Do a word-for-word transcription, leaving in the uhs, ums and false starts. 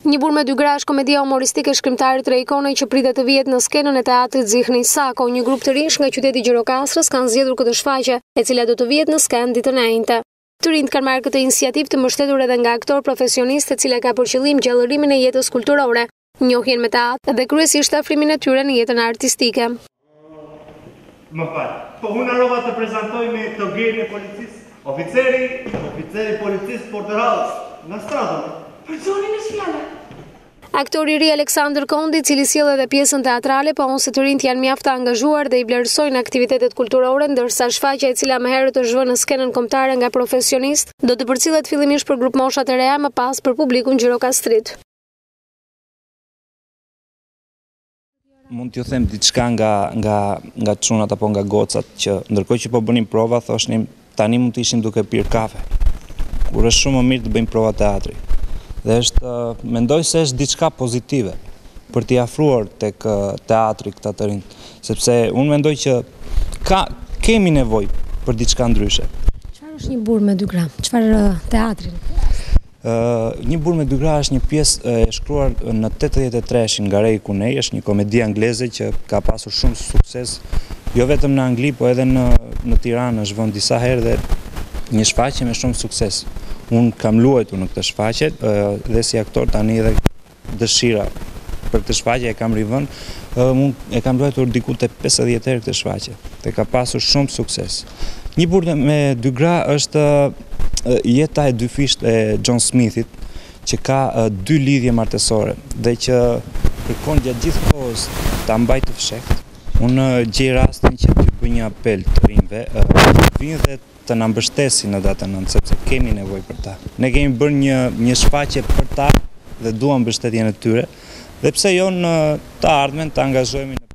Një burë me dy grash, komedia humoristike shkrimtarit Rejkonej që pritet të vihet në skenën e teatrit Zihni Sako, një grup të rinj nga qyteti Gjirokastrës kanë zgjedhur këtë shfaqje, e cila do të vihet në skenë ditën e njëjtë. Të rinjt kanë marrë këtë iniciativë të mbështetur edhe nga aktor profesionist, e cila ka për qëllim gjallërimin e jetës kulturore, njohjen me teatr dhe kryesisht afrimin e tyre në jetën artistike. Më fal, po unë harrova të prezantoj me togerin e policisë, oficeri, oficeri policisë Portërallës, nga strata. Personin e fjala. Aktori i ri Aleksandër Kondi, i cili sjell edhe pjesën teatrale, po unë se të rinjt janë mjaft të angazhuar dhe i vlerësojnë aktivitetet kulturore, ndërsa shfaqja e cila më herët është vënë në skenën kombëtare nga profesionist, do të përcillet fillimisht për grup mosha të reja, më pas për publikun gjirokastrit. Mund t'ju them diçka nga nga nga çunat apo nga gocat që ndërkohë që po bënim prova thoshnim tani mund të ishim duke pirë kafe. Kur është shumë më mirë të bëjmë prova teatri. Dhe është mendoj se është diçka pozitive për t'i afruar tek teatri këta të rinj, sepse unë mendoj që ka kemi nevojë për diçka ndryshe. Çfarë është një burr me dy gra? Çfarë teatri? Uh, një burr me dy gra është një pjesë e shkruar në tetëdhjetë e treshin nga Ray Cunney, është një komedi angleze që ka pasur shumë sukses, jo vetëm në Angli, po edhe në, në Tiranë është vënë disa herë dhe një shfaqje me shumë sukses. Unë kam luajtur në këtë shfaqje uh, dhe si aktor tani edhe dëshira për këtë shfaqje e kam rivënë, uh, unë e kam luajtur diku te pesëdhjetë herë këtë shfaqje dhe ka pasur shumë sukses. Një burr me dy gra është jeta e dy fisht e John Smithit, që ka uh, dy lidhje martësore dhe që kërkon gjatë gjithë kohës ta mbajë të fshehtë. Unë uh, gjej rastin që t'ju bëj një apel të rinjve, uh, vinë dhe të na mbështesin në datën nëntë, sepse kemi nevojë për ta. Ne kemi bërë një një shfaqje për ta dhe duam mbështetjen e tyre, dhe pse jo në të ardhmen të angazhohemi në